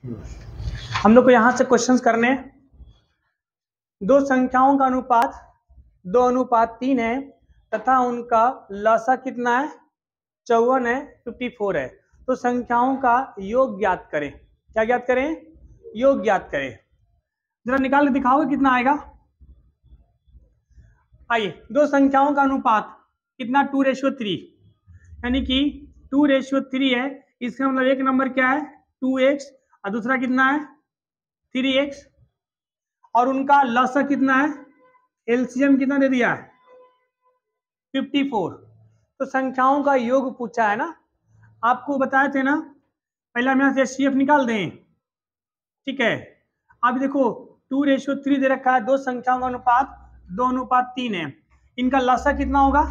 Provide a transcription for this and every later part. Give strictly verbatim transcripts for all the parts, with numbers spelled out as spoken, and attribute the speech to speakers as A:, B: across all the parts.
A: हम लोग को यहाँ से क्वेश्चंस करने हैं। दो संख्याओं का अनुपात दो अनुपात तीन है तथा उनका लसा कितना है, चौवन है, चौवन है। तो संख्याओं का योग ज्ञात करें। क्या ज्ञात करें? योग ज्ञात करें। जरा निकाल के दिखाओगे कितना आएगा। आइए, दो संख्याओं का अनुपात कितना, टू रेशियो थ्री, यानी कि टू रेशियो थ्री है। इसका मतलब एक नंबर क्या है, टू एक्स, और दूसरा कितना है, थ्री एक्स। और उनका लसा कितना है, एलसीएम कितना दे दिया है, चौवन। तो संख्याओं का योग पूछा है ना, आपको बताए थे ना। पहले हम यहाँ से एचसीएफ निकाल दें, ठीक है। अब देखो टू रेशियो थ्री दे रखा है, दो संख्याओं का अनुपात दो अनुपात तीन है। इनका लसा कितना होगा,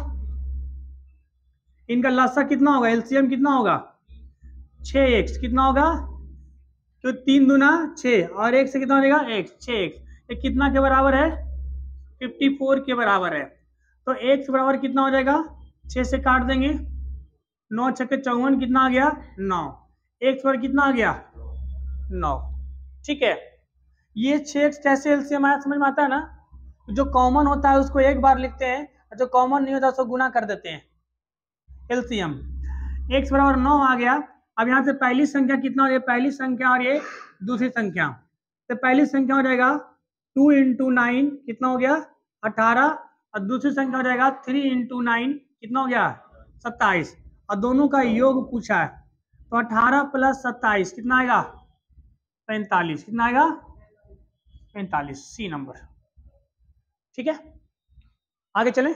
A: इनका लसा कितना होगा, एलसीएम कितना होगा, छह एक्स कितना होगा, तो तीन दुना छः और एक से कितना हो जाएगा, एक्स, छः एक्स। ये कितना के बराबर है, चौवन के बराबर है। तो एक्स बराबर कितना हो जाएगा, छः से काट देंगे, नौ छक्के चौवन, कितना आ गया, नौ। एक्स बराबर कितना आ गया, नौ, ठीक है। ये छः एक्स कैसे एलसीएम आया, समझ में आता है ना। जो कॉमन होता है उसको एक बार लिखते हैं, जो कॉमन नहीं होता उसको गुना कर देते हैं, एलसीएम। एक्स बराबर नौ आ गया। अब यहाँ से पहली संख्या कितना हो जाएगा, पहली संख्या और ये दूसरी संख्या, तो पहली संख्या हो जाएगा टू इंटू नाइन, कितना हो गया, अठारह। और दूसरी संख्या हो जाएगा थ्री इंटू नाइन, कितना हो गया, सत्ताईस। और दोनों का योग पूछा है, तो अठारह प्लस सत्ताईस कितना आएगा, पैंतालीस। कितना आएगा, पैंतालीस, सी नंबर, ठीक है। आगे चलें।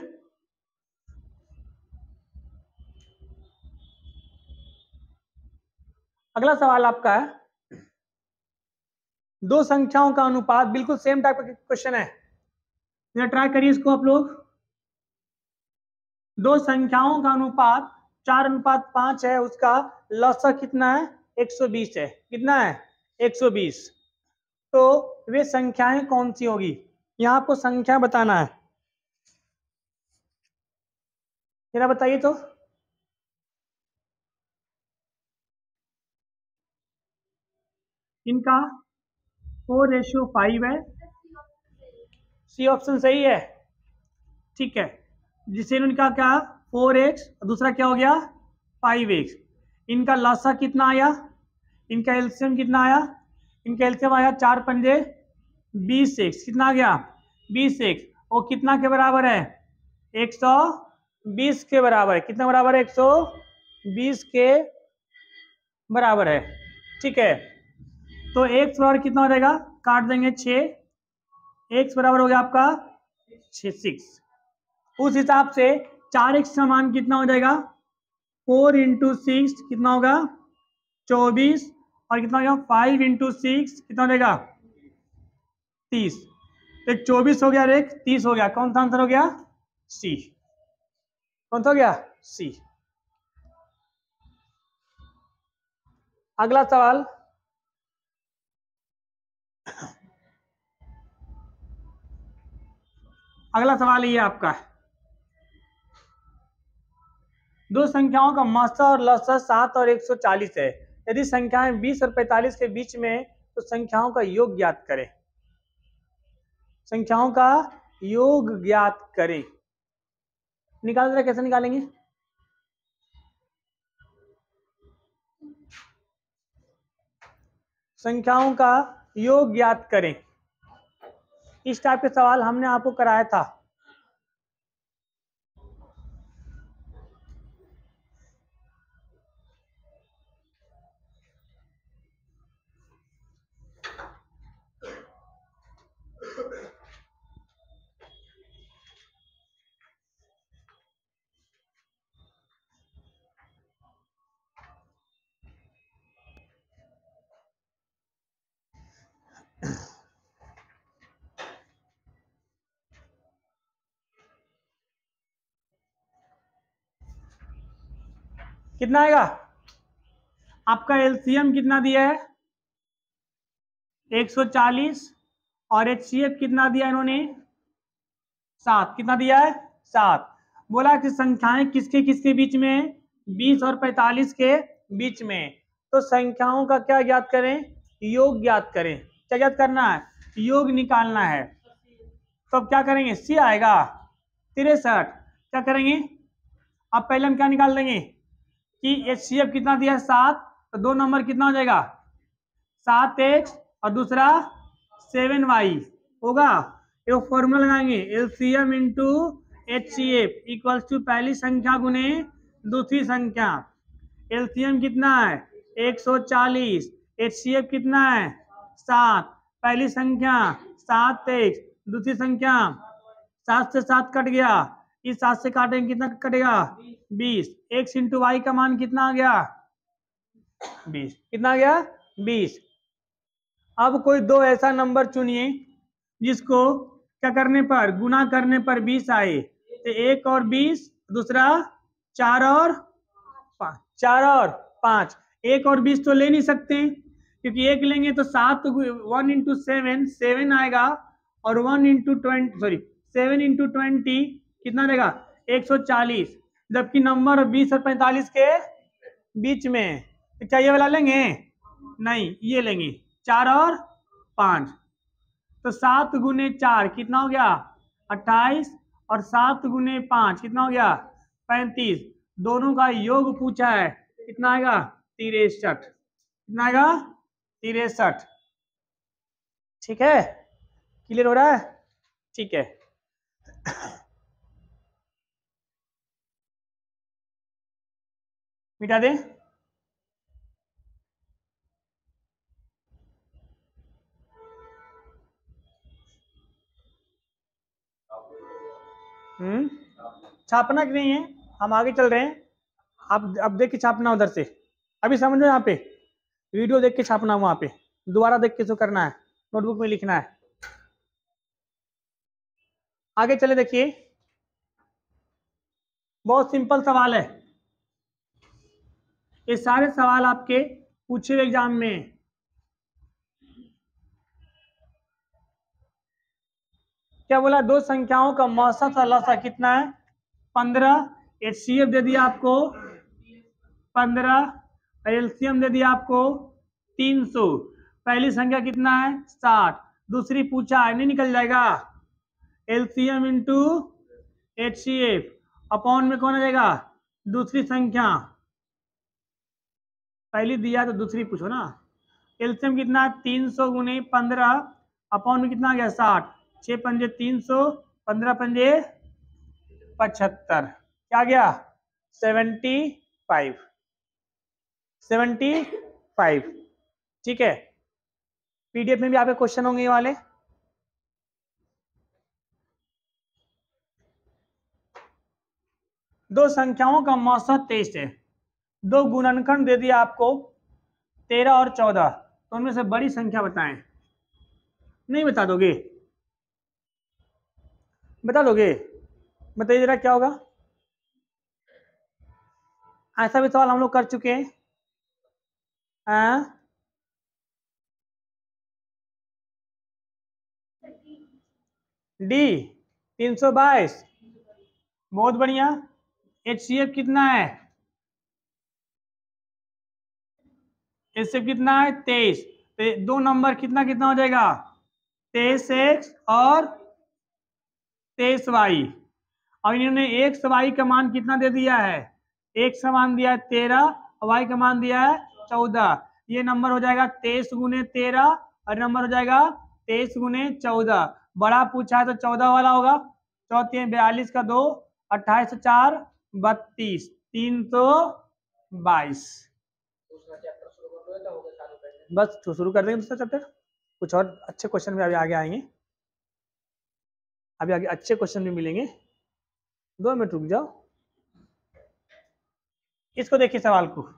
A: अगला सवाल आपका है, दो संख्याओं का अनुपात, बिल्कुल सेम टाइप का क्वेश्चन है, जरा ट्राई करिए इसको आप लोग। दो संख्याओं का अनुपात चार अनुपात पांच है, उसका लसा कितना है, एक सौ बीस है। कितना है, एक सौ बीस। तो वे संख्याएं कौन सी होगी, यहां आपको संख्या बताना है, जरा बताइए तो। इनका फोर रेशियो फाइव है, सी ऑप्शन सही है, ठीक है। जिसे इनका क्या, फोर एक्स, दूसरा क्या हो गया, फाइव एक्स। इनका लसा कितना आया, इनका एलसीएम कितना आया, इनका एलसीएम आया चार पंजे बीस एक्स, कितना आ गया, बीस एक्स। वो कितना के बराबर है, एक सौ बीस के बराबर है। कितना बराबर है, एक सौ बीस के बराबर है, ठीक है। तो एक्स बराबर कितना हो जाएगा, काट देंगे छः, एक्स बराबर हो गया आपका छः, सिक्स। उस हिसाब से चार एक्स का मान कितना हो जाएगा, फोर इंटू सिक्स कितना होगा, चौबीस। और कितना हो गया, फाइव इंटू सिक्स कितना हो जाएगा, तीस। एक चौबीस हो गया और एक तीस हो गया, कौन सा आंसर हो गया, सी। कौन सा हो गया, सी। अगला सवाल, अगला सवाल ये आपका है, दो संख्याओं का मासा और लसा सात और एक सौ चालीस है। यदि संख्याएं बीस और पैंतालीस के बीच में, तो संख्याओं का योग ज्ञात करें। संख्याओं का योग ज्ञात करें, निकाल रहे, कैसे निकालेंगे। संख्याओं का योग ज्ञात करें, इस टाइप के सवाल हमने आपको कराया था। कितना आएगा, आपका एलसीएम कितना दिया है, एक सौ चालीस, और एचसीएफ कितना दिया इन्होंने, सात। कितना दिया है, सात। बोला कि संख्याएं किसके किसके बीच में, बीस और पैंतालीस के बीच में। तो संख्याओं का क्या ज्ञात करें, योग ज्ञात करें। क्या ज्ञात करना है? योग निकालना है। तो अब क्या करेंगे? सी आएगा तिरसठ। क्या करेंगे? अब पहले हम क्या निकाल देंगे कि एच सी एफ कितना दिया है? सात। तो दो नंबर कितना हो जाएगा? सात एक्स और दूसरा सेवन वाई होगा। ये फॉर्मूला लगाएंगे, LCM into H C F equals to पहली संख्या गुने दूसरी संख्या। एलसीएम कितना है? एक सौ चालीस। एच सी एफ कितना है? सात। पहली संख्या सात एक्स, दूसरी संख्या सात से सात कट गया, इस सात से काटेंगे कितना कटेगा? बीस। एक्स इंटू वाई का मान कितना आ गया? बीस। कितना आ गया? बीस। अब कोई दो ऐसा नंबर चुनिए जिसको क्या करने पर, गुना करने पर बीस आए। तो एक और बीस, दूसरा चार और पाँच, चार और पाँच। एक और बीस तो ले नहीं सकते क्योंकि एक लेंगे तो सात, वन इंटू सेवन सेवन आएगा और one into twenty sorry seven into twenty कितना देगा? एक सौ चालीस। जबकि नंबर बीस और पैंतालीस के बीच में, तो क्या ये वाला लेंगे? नहीं, ये लेंगे चार और पाँच। तो सात गुने चार कितना हो गया? अट्ठाईस। और सात गुने पाँच कितना हो गया? पैंतीस। दोनों का योग पूछा है, कितना आएगा? तिरसठ। कितना आएगा? तिरसठ। ठीक है, क्लियर हो रहा है? ठीक है। मिटा दे। हम्म छापना कि नहीं है, हम आगे चल रहे हैं। आप अब देख के छापना उधर से, अभी समझ लो। यहाँ पे वीडियो देख के छापना, वहां पे दोबारा देख के जो करना है, नोटबुक में लिखना है। आगे चले, देखिए बहुत सिंपल सवाल है। ये सारे सवाल आपके पूछे हुए एग्जाम में। क्या बोला? दो संख्याओं का औसत लसा कितना है? पंद्रह। एच सी एफ दे दिया आपको पंद्रह, एलसीएम दे दिया आपको तीन सौ। पहली संख्या कितना है? साठ। दूसरी पूछा है, नहीं निकल जाएगा? LCM into H C F upon में कौन आ जाएगा? दूसरी संख्या। पहली दिया तो दूसरी पूछो ना। एलसीएम कितना है? तीन सौ गुने पंद्रह अपॉन में कितना आ गया? साठ। छः पंजे तीन सौ, पंद्रह पंजे पचहत्तर। क्या गया? Seventy five. Seventy five. ठीक है, पीडीएफ में भी आपके क्वेश्चन होंगे ये वाले। दो संख्याओं का औसत तेईस है। दो गुणनखंड दे दिया आपको तेरह और चौदह, तो उनमें से बड़ी संख्या बताएं। नहीं बता दोगे? बता दोगे? बताइए जरा क्या होगा। ऐसा भी सवाल हम लोग कर चुके हैं। हाँ? डी तीन सौ बाईस। बहुत बढ़िया। एच सी एफ कितना है? एच सी एफ कितना है? तेईस। तो दो नंबर कितना कितना हो जाएगा? तेईस एक्स और तेईस वाई। और इन्होंने एक्स वाई का मान कितना दे दिया है? एक्स का मान दिया है तेरह और वाई का मान दिया है चौदह। ये नंबर हो जाएगा तेईस गुने तेरह और नंबर हो जाएगा तेईस गुने चौदह। बड़ा पूछा है तो चौदह वाला होगा। चौथी बयालीस का दो, अट्ठाईस चार बत्तीस, तीन सौ बाईस। बस तो शुरू कर देंगे दूसरा चैप्टर। कुछ और अच्छे क्वेश्चन भी अभी आगे आएंगे, अभी आगे अच्छे क्वेश्चन भी मिलेंगे। दो मिनट रुक जाओ। इसको देखिए सवाल को।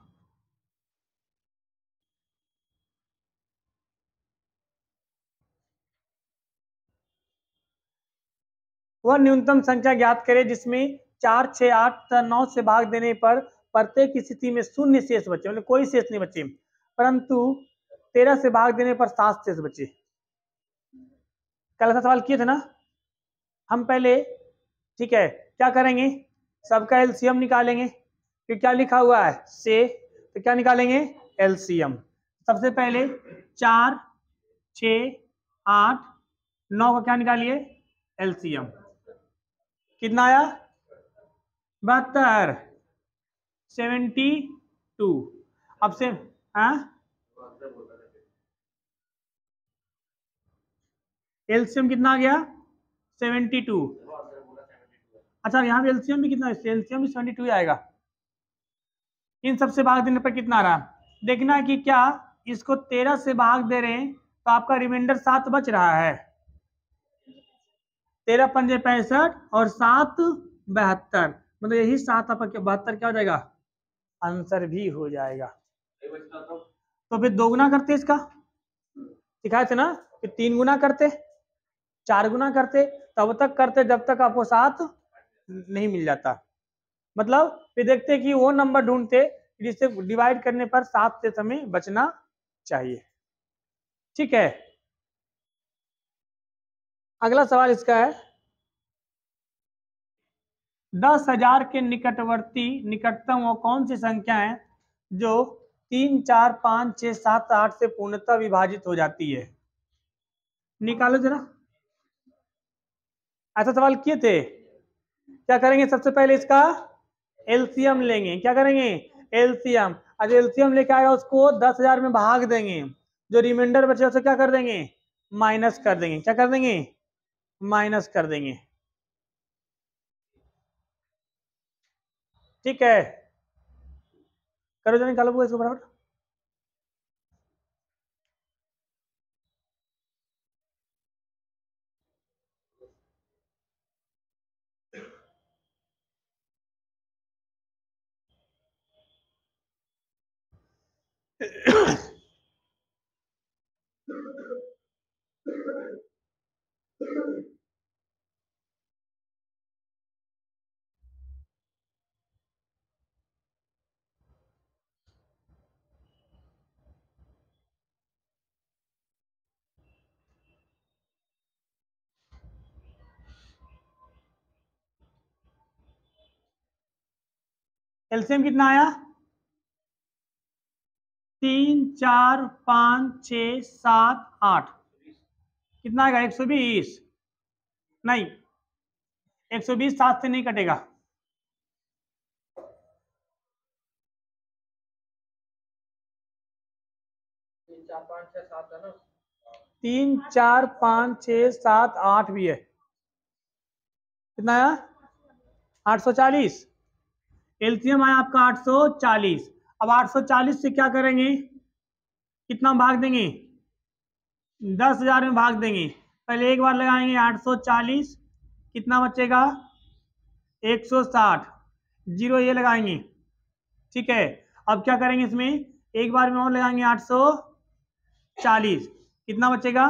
A: वह न्यूनतम संख्या ज्ञात करे जिसमें चार, छह, आठ तथा नौ से भाग देने पर प्रत्येक स्थिति में शून्य शेष बचे, मतलब कोई शेष नहीं बचे, परंतु तेरह से भाग देने पर सात शेष बचे। कल ऐसा सवाल किए थे ना हम पहले। ठीक है, क्या करेंगे? सबका एलसीएम निकालेंगे। कि क्या लिखा हुआ है? से, तो क्या निकालेंगे? एलसीएम। सबसे पहले चार, छ, आठ, नौ का क्या निकालिए एलसीएम, कितना आया बहत्तर, सेवेंटी टू। अब से हाँ एलसीएम कितना आ गया सेवेंटी टू। अच्छा यहाँ पे एलसीएम भी कितना, एलसीएम भी सेवेंटी टू आएगा। इन सबसे भाग देने पर कितना आ रहा है, देखना है कि क्या इसको तेरह से भाग दे रहे हैं तो आपका रिमाइंडर सात बच रहा है। तेरह पंजे पैंसठ और सात बहत्तर, मतलब यही सात आपका बहत्तर क्या हो जाएगा आंसर भी हो जाएगा। तो फिर दो गुना करते इसका, सिखाए थे ना कि तीन गुना करते, चार गुना करते, तब तक करते जब तक आपको सात नहीं मिल जाता। मतलब फिर देखते कि वो नंबर ढूंढते जिससे डिवाइड करने पर सात से हमें बचना चाहिए। ठीक है, अगला सवाल इसका है, दस हजार के निकटवर्ती निकटतम वो कौन सी संख्या है जो तीन, चार, पाँच, छह, सात, आठ से पूर्णतः विभाजित हो जाती है। निकालो जरा, ऐसा सवाल किए थे। क्या करेंगे, सबसे पहले इसका एलसीएम लेंगे। क्या करेंगे एलसीएम, आज एलसीएम लेके आएगा उसको दस हजार में भाग देंगे, जो रिमाइंडर बचे उसे क्या कर देंगे माइनस कर देंगे। क्या कर देंगे माइनस कर देंगे। ठीक है, करो जरा, निकालो इसको बराबर। एलसीएम कितना आया, तीन, चार, पाँच, छ, सात, आठ, कितना आएगा एक सौ बीस। नहीं, एक सौ बीस सात से नहीं कटेगा। तीन, चार, पाँच, छः, सात, आठ भी है, कितना आया आठ सौ चालीस। एलसीएम आया आपका आठ सौ चालीस। अब आठ सौ चालीस से क्या करेंगे, कितना भाग देंगे दस हजार में भाग देंगे। पहले एक बार लगाएंगे आठ सौ चालीस, कितना बचेगा एक सौ साठ, जीरो ये लगाएंगे। ठीक है, अब क्या करेंगे इसमें एक बार में और लगाएंगे आठ सौ चालीस, कितना बचेगा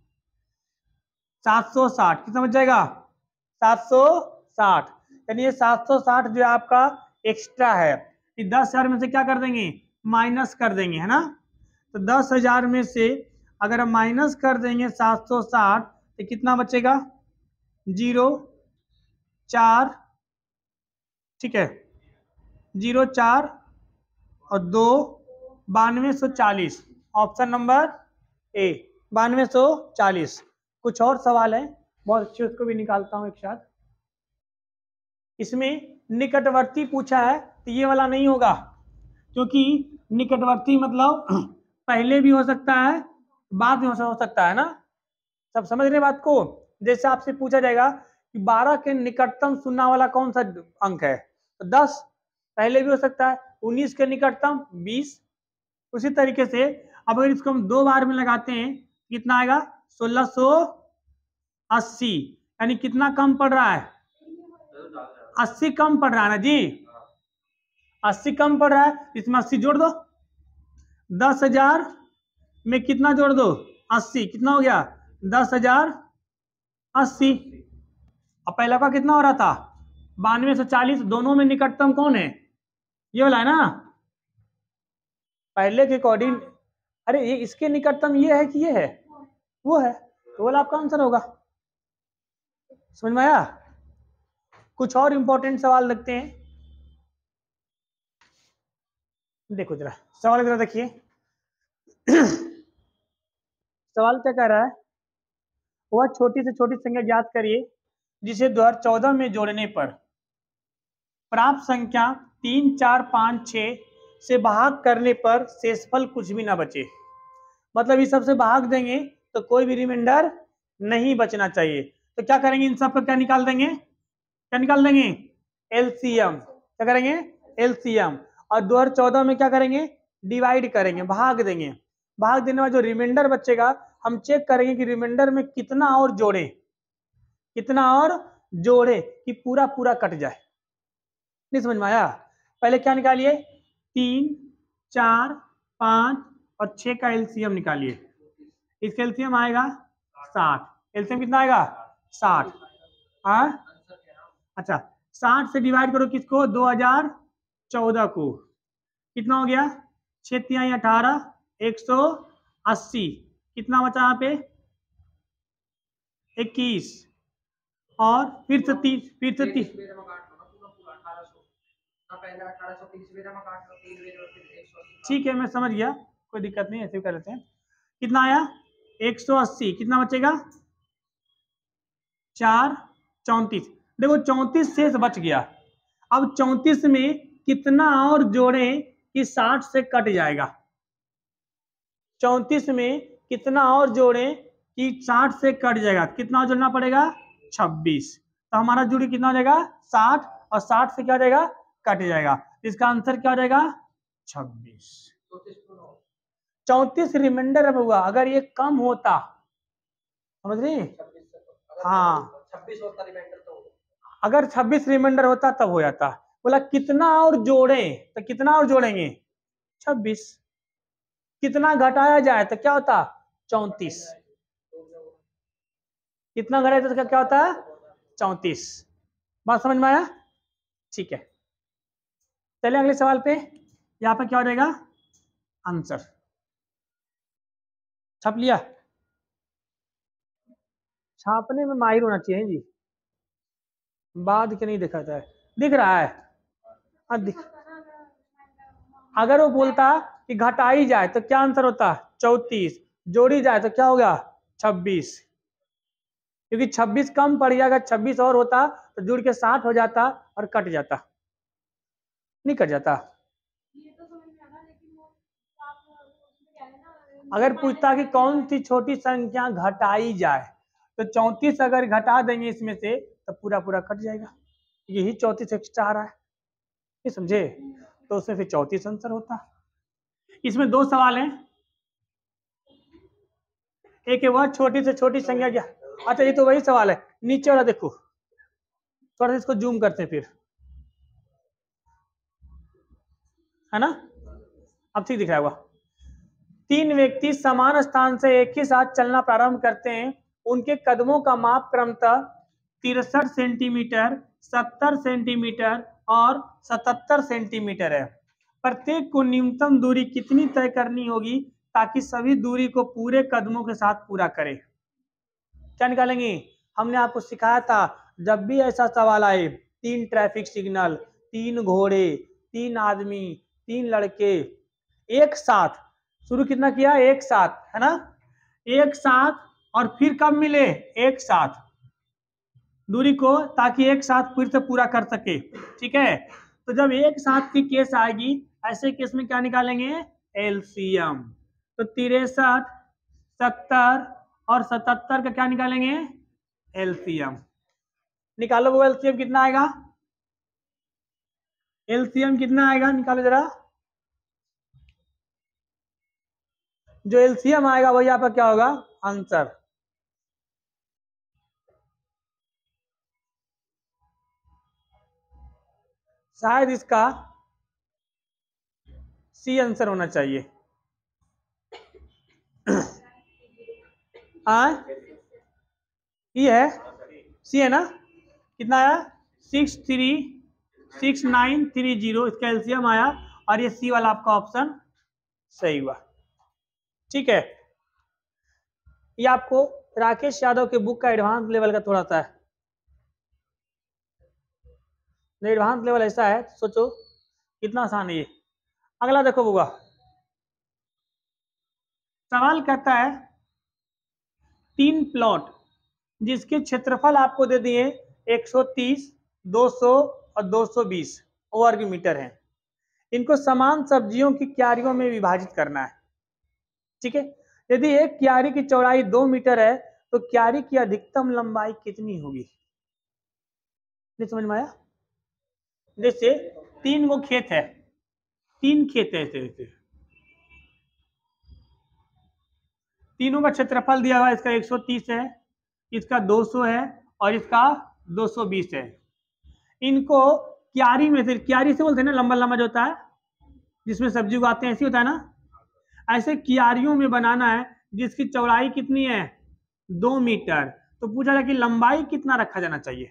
A: सात सौ साठ, कितना बच जाएगा सात सौ साठ। यानी ये सात सौ साठ जो आपका एक्स्ट्रा है, ये दस हजार में से क्या कर देंगे माइनस कर देंगे, है ना। तो दस हजार में से अगर हम माइनस कर देंगे सात सौ साठ तो कितना बचेगा जीरो चार, ठीक है जीरो चार और दो बानवे सौ चालीस, ऑप्शन नंबर ए बानवे सौ चालीस। कुछ और सवाल है बहुत अच्छे, उसको भी निकालता हूं एक साथ। इसमें निकटवर्ती पूछा है तो ये वाला नहीं होगा, क्योंकि निकटवर्ती मतलब पहले भी हो सकता है बाद में हो सकता है ना। सब समझ रहे बात को। जैसे आपसे पूछा जाएगा कि बारह के निकटतम सुनना वाला कौन सा अंक है, तो दस पहले भी हो सकता है, उन्नीस के निकटतम बीस। उसी तरीके से अब अगर इसको हम दो बार में लगाते हैं कितना आएगा सोलह सौ अस्सी, यानी कितना कम पड़ रहा है अस्सी कम पड़ रहा है ना जी, अस्सी कम पड़ रहा है, इसमें अस्सी जोड़ दो, दस हजार में कितना जोड़ दो अस्सी, कितना हो गया दस हजार अस्सी। अब पहला का कितना हो रहा था बानवे सौ चालीस, दोनों में निकटतम कौन है ये वाला है ना, पहले के अकॉर्डिंग। अरे ये इसके निकटतम ये है कि ये है वो है, तो वाला आपका आंसर होगा। समझ में आया। कुछ और इंपॉर्टेंट सवाल लगते हैं, देखो जरा सवाल जरा देखिए। सवाल क्या कह रहा है, वह छोटी से छोटी संख्या ज्ञात करिए जिसे दो हजार चौदह में जोड़ने पर प्राप्त संख्या तीन चार पाँच छः से भाग करने पर शेषफल कुछ भी ना बचे। मतलब इस सब से भाग देंगे तो कोई भी रिमाइंडर नहीं बचना चाहिए। तो क्या करेंगे, इन सब का क्या निकाल देंगे, क्या निकाल देंगे, एलसीएम। क्या करेंगे, एलसीएम। और दो हजार चौदह में क्या करेंगे, डिवाइड करेंगे, भाग देंगे। भाग देने में जो रिमाइंडर बचेगा हम चेक करेंगे कि रिमाइंडर में कितना और जोड़े, कितना और जोड़े कि पूरा पूरा कट जाए। नहीं समझ में आया? पहले क्या निकालिए, तीन चार पाँच और छः का एलसीएम निकालिए। इसका एलसीएम आएगा साठ। एलसीएम कितना आएगा, साठ। हाँ अच्छा, साठ से डिवाइड करो किसको, दो हजार चौदह को। कितना हो गया, छः तिहाई अठारह, एक सौ अस्सी। कितना बचा यहाँ पे, इक्कीस। और फिर से तीस, फिर से तीस। ठीक है मैं समझ गया, कोई दिक्कत नहीं, ऐसे कर लेते हैं। कितना आया, एक सौ अस्सी। कितना बचेगा, चार चौंतीस। देखो चौंतीस शेष बच गया। अब चौंतीस में कितना और जोड़े कि साठ से कट जाएगा। चौंतीस में कितना और जोड़े कि साठ से कट जाएगा। कितना जोड़ना पड़ेगा, छब्बीस। तो हमारा जोड़ी कितना हो जाएगा, साठ, और साठ से क्या हो जाएगा, कट जाएगा। इसका आंसर क्या हो जाएगा, छब्बीस। चौंतीस रिमाइंडर में हुआ, अगर ये कम होता, समझ रही, हाँ अगर छब्बीस रिमाइंडर होता तब हो जाता। बोला कितना और जोड़े, तो कितना और जोड़ेंगे, छब्बीस। कितना घटाया जाए तो क्या होता, चौंतीस। कितना घटाया तो क्या होता है, चौंतीस। बात समझ में आया? ठीक है, चलिए अगले सवाल पे। यहाँ पे क्या हो जाएगा, आंसर छाप लिया। छापने में माहिर होना चाहिए जी, बाद के नहीं दिखाता है। दिख रहा है, हाँ दिख। अगर वो बोलता कि घटाई जाए तो क्या आंसर होता, चौंतीस। जोड़ी जाए तो क्या होगा, छब्बीस। क्योंकि छब्बीस कम पड़ जाएगा, छब्बीस और होता तो जुड़ के साठ हो जाता और कट जाता, नहीं कट जाता। अगर पूछता कि कौन सी छोटी संख्या घटाई जाए तो चौंतीस अगर घटा देंगे इसमें से तो पूरा पूरा कट जाएगा। यही चौंतीस एक्स्ट्रा आ रहा है, ये समझे, तो उसमें फिर चौंतीस आंसर होता। इसमें दो सवाल हैं, एक है वह छोटी से छोटी संख्या क्या। अच्छा ये तो वही सवाल है, नीचे वाला देखो, थोड़ा सा इसको जूम करते हैं फिर, है ना, अब ठीक दिख रहा होगा। तीन व्यक्ति समान स्थान से एक ही साथ चलना प्रारंभ करते हैं, उनके कदमों का माप क्रमतः तिरसठ सेंटीमीटर, सत्तर सेंटीमीटर और सतहत्तर सेंटीमीटर है। प्रत्येक को न्यूनतम दूरी कितनी तय करनी होगी ताकि सभी दूरी को पूरे कदमों के साथ पूरा करें। क्या निकालेंगे, हमने आपको सिखाया था जब भी ऐसा सवाल आए, तीन ट्रैफिक सिग्नल, तीन घोड़े, तीन आदमी, तीन लड़के एक साथ, शुरू कितना किया, एक साथ, है ना, एक साथ, और फिर कब मिले, एक साथ दूरी को, ताकि एक साथ फिर से पूरा कर सके। ठीक है, तो जब एक साथ की केस आएगी ऐसे केस में क्या निकालेंगे, एलसीएम। तो तिरसठ, सत्तर और सतहत्तर का क्या निकालेंगे, एलसीएम। निकालो वो एलसीएम कितना आएगा, एलसीएम कितना आएगा, निकालो जरा। जो एलसीएम आएगा वही आपका क्या होगा, आंसर। शायद इसका सी आंसर होना चाहिए। हाँ ये है, सी है ना, कितना आया, six three six nine three zero, इसका एलसीएम आया, और ये सी वाला आपका ऑप्शन सही हुआ। ठीक है, ये आपको राकेश यादव के बुक का एडवांस लेवल का थोड़ा सा है, एडवांस लेवल ऐसा है, सोचो कितना आसान है ये। अगला देखो बुआ, सवाल कहता है तीन प्लॉट जिसके क्षेत्रफल आपको दे दिए एक सौ तीस, दो सौ और दो सौ बीस वर्ग मीटर है। इनको समान सब्जियों की क्यारियों में विभाजित करना है। ठीक है, यदि एक क्यारी की चौड़ाई दो मीटर है तो क्यारी की अधिकतम लंबाई कितनी होगी? नहीं समझ में आया? जैसे तीन वो खेत है, तीन खेत है ऐसे ऐसे, तीनों का क्षेत्रफल दिया हुआ है, इसका एक सौ तीस है, इसका दो सौ है और इसका दो सौ बीस है। इनको क्यारी में से, क्यारी से बोलते हैं ना लंबा लंबा जो होता है जिसमें सब्जी उगाते हैं, ऐसी होता है ना, ऐसे क्यारियों में बनाना है जिसकी चौड़ाई कितनी है? दो मीटर। तो पूछा जाए कि लंबाई कितना रखा जाना चाहिए,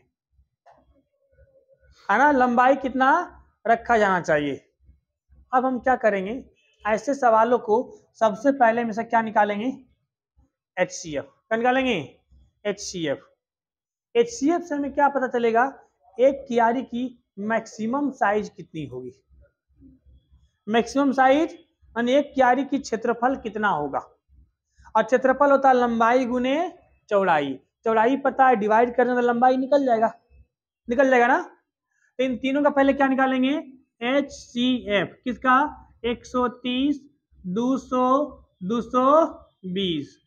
A: है ना, लंबाई कितना रखा जाना चाहिए। अब हम क्या करेंगे, ऐसे सवालों को सबसे पहले में से क्या निकालेंगे? H C F. क्या निकालेंगे? H C F. H C F से हमें क्या पता चलेगा? एक क्यारी की मैक्सिमम साइज कितनी होगी। मैक्सिमम साइज यानी एक क्यारी की क्षेत्रफल कितना होगा, और क्षेत्रफल होता है लंबाई गुने चौड़ाई। चौड़ाई पता है, डिवाइड करने में लंबाई निकल जाएगा, निकल जाएगा ना। तो इन तीनों का पहले क्या निकालेंगे? H C F. किसका? एक सौ तीस, दो सौ, दो सौ बीस,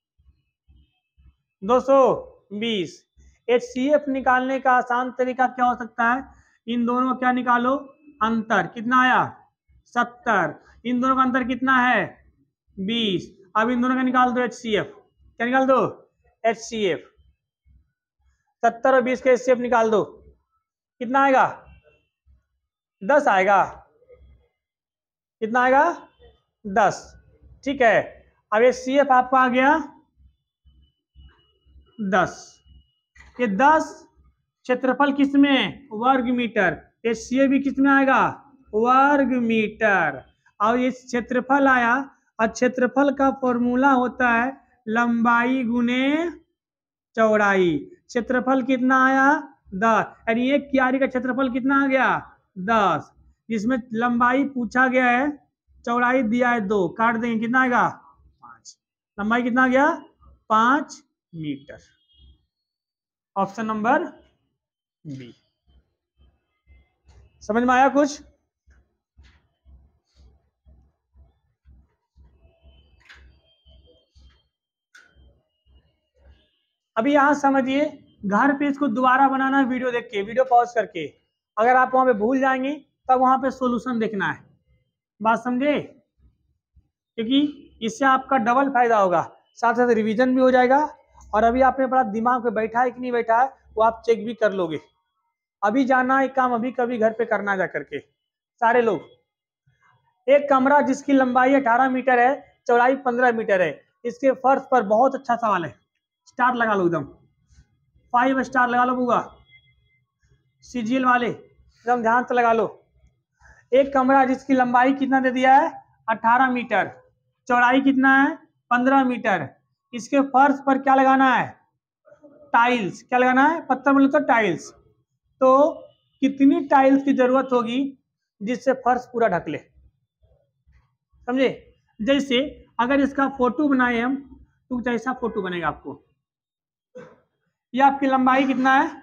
A: दो सौ बीस। एच सी एफ निकालने का आसान तरीका क्या हो सकता है? इन दोनों का क्या निकालो? अंतर कितना आया? सत्तर। इन दोनों का अंतर कितना है? बीस। अब इन दोनों का निकाल दो एच सी एफ। क्या निकाल दो? H C F. सत्तर और बीस का एच सी एफ निकाल दो, कितना आएगा? दस आएगा। कितना आएगा? दस। ठीक है, अब एच सी एफ आपको आ गया दस। ये दस क्षेत्रफल किसमें? वर्ग मीटर। एच सी एफ भी किसमें आएगा? वर्ग मीटर। और ये क्षेत्रफल आया, और क्षेत्रफल का फॉर्मूला होता है लंबाई गुने चौड़ाई। क्षेत्रफल कितना आया? दस। यानी एक क्यारी का क्षेत्रफल कितना आ गया? दस, जिसमें लंबाई पूछा गया है, चौड़ाई दिया है दो, काट देंगे, कितना आएगा? पांच। लंबाई कितना आ गया? पांच मीटर। Option number B. समझ में आया कुछ? अभी यहां समझिए, घर पे इसको दोबारा बनाना है वीडियो देख के, वीडियो पॉज करके। अगर आप वहां पे भूल जाएंगे तब वहां पे सॉल्यूशन देखना है। बात समझे? क्योंकि इससे आपका डबल फायदा होगा, साथ साथ रिवीजन भी हो जाएगा, और अभी आपने बड़ा दिमाग पे बैठा है कि नहीं बैठा है वो आप चेक भी कर लोगे। अभी जाना एक काम अभी कभी घर पे करना जा करके सारे लोग। एक कमरा जिसकी लंबाई अठारह मीटर है, चौड़ाई पंद्रह मीटर है, इसके फर्श पर, बहुत अच्छा सवाल है, स्टार लगा लो एकदम, फाइव स्टार लगा लो बुआ, सीजीएल वाले एकदम ध्यान से लगा लो। एक कमरा जिसकी लंबाई कितना दे दिया है? अठारह मीटर, चौड़ाई कितना है? पंद्रह मीटर। इसके फर्श पर क्या लगाना है? टाइल्स। क्या लगाना है? पत्थर बोले तो टाइल्स। तो कितनी टाइल्स की जरूरत होगी जिससे फर्श पूरा ढक ले? समझे? जैसे अगर इसका फोटो बनाए हम तो कुछ ऐसा फोटो बनेगा आपको। ये आपकी लंबाई कितना है?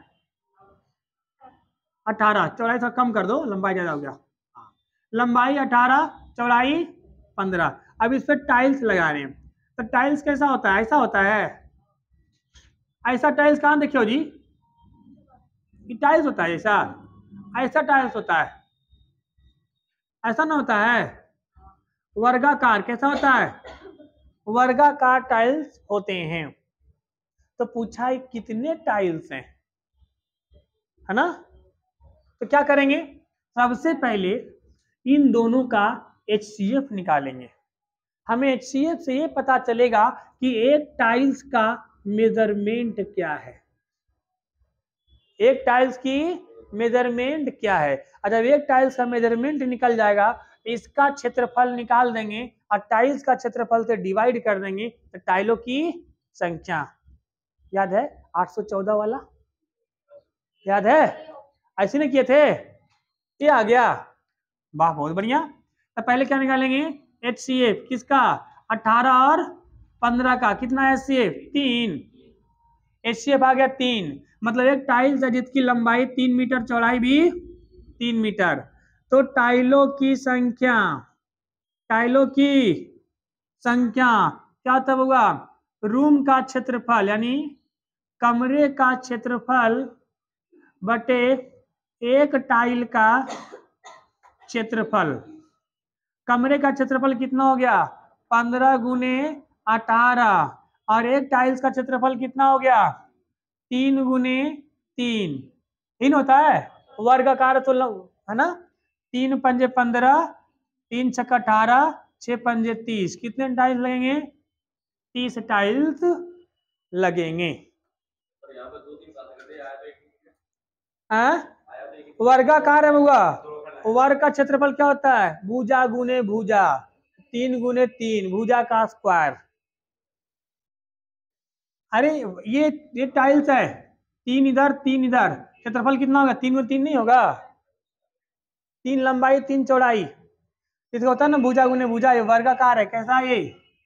A: अठारह, चौड़ाई थोड़ा कम कर दो, लंबाई ज्यादा हो गया। लंबाई अठारह, चौड़ाई पंद्रह। अब इस पर टाइल्स लगा रहे हैं, तो टाइल्स कैसा होता है? ऐसा होता है, ऐसा टाइल्स कहाँ देखे हो जी? ये टाइल्स होता है ऐसा? ऐसा टाइल्स होता है, ऐसा ना होता है। वर्गाकार कैसा होता है? वर्गाकार टाइल्स होते हैं। तो पूछा है कितने टाइल्स हैं, है ना? तो क्या करेंगे, सबसे पहले इन दोनों का एच सी एफ निकालेंगे। हमें एच सी एफ से ये पता चलेगा कि एक टाइल्स का मेजरमेंट क्या है, एक टाइल्स की मेजरमेंट क्या है। और जब एक टाइल्स का मेजरमेंट निकल जाएगा, इसका क्षेत्रफल निकाल देंगे और टाइल्स का क्षेत्रफल से डिवाइड कर देंगे, तो टाइलों की संख्या याद है? आठ सौ चौदह वाला याद है? ऐसे नहीं किए थे? ये आ गया, वाह बहुत बढ़िया। तो पहले क्या निकालेंगे? एच सी एफ किसका? अठारह और पंद्रह का कितना है एच सी एफ? तीन। एच सी एफ आ गया तीन, मतलब एक टाइल्स है जिसकी लंबाई तीन मीटर, चौड़ाई भी तीन मीटर। तो टाइलों की संख्या, टाइलों की संख्या क्या तब होगा? रूम का क्षेत्रफल यानी कमरे का क्षेत्रफल बटे एक टाइल का क्षेत्रफल। कमरे का क्षेत्रफल कितना हो गया? पंद्रह गुने अठारह, और एक टाइल्स का क्षेत्रफल कितना हो गया? तीन गुने तीन। तीन होता है वर्गाकार तो है ना, तीन पंजे पंद्रह, तीन छक्का अठारह, छह पंजे तीस। कितने टाइल्स लगेंगे? तीस टाइल्स लगेंगे। वर्गाकार है हुआ, वर्ग का क्षेत्रफल क्या होता है? भुजा गुने भुजा, तीन गुने तीन, भुजा का स्क्वायर। अरे ये ये टाइल्स है, तीन इधर तीन इधर, क्षेत्रफल कितना होगा? तीन गुने तीन नहीं होगा? तीन लंबाई तीन चौड़ाई, इसका होता है ना भुजा गुने भुजा। ये वर्गाकार है, कैसा ये?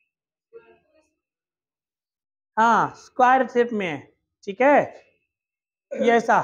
A: हाँ स्क्वायर शेप में है, ठीक है। ये ऐसा,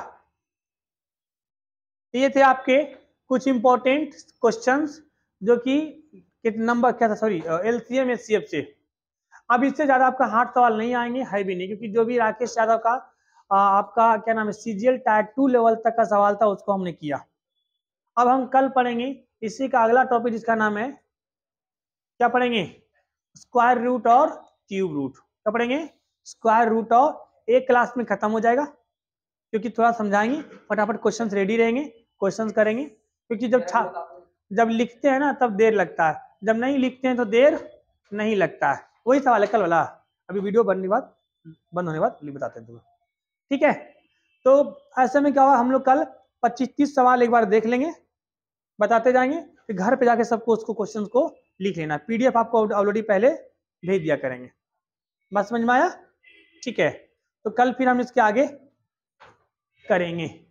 A: ये थे आपके कुछ इंपॉर्टेंट क्वेश्चंस जो कि नंबर क्या था, सॉरी एलसीएम एचसीएफ से। अब इससे ज्यादा आपका हार्ड सवाल नहीं आएंगे, है भी नहीं, क्योंकि जो भी राकेश यादव का आ, आपका क्या नाम है सीजीएल टायर टू लेवल तक का सवाल था उसको हमने किया। अब हम कल पढ़ेंगे इसी का अगला टॉपिक जिसका नाम है, क्या पढ़ेंगे? स्क्वायर रूट और क्यूब रूट। क्या पढ़ेंगे? Square root. और एक क्लास में खत्म हो जाएगा, क्योंकि थोड़ा समझाएंगे, फटाफट क्वेश्चंस रेडी रहेंगे, क्वेश्चंस करेंगे। क्योंकि जब छा जब लिखते हैं ना तब देर लगता है, जब नहीं लिखते हैं तो देर नहीं लगता है। वही सवाल है कल वाला, अभी वीडियो बनने बाद बंद होने बाद बताते हैं तुम्हें, ठीक है। तो ऐसे में क्या हुआ, हम लोग कल पच्चीस तीस सवाल एक बार देख लेंगे, बताते जाएंगे, फिर घर पे जाके सबको उसको क्वेश्चंस को लिख लेना। पीडीएफ आपको ऑलरेडी पहले भेज दिया करेंगे। बस समझ में आया? ठीक है, तो कल फिर हम इसके आगे करेंगे।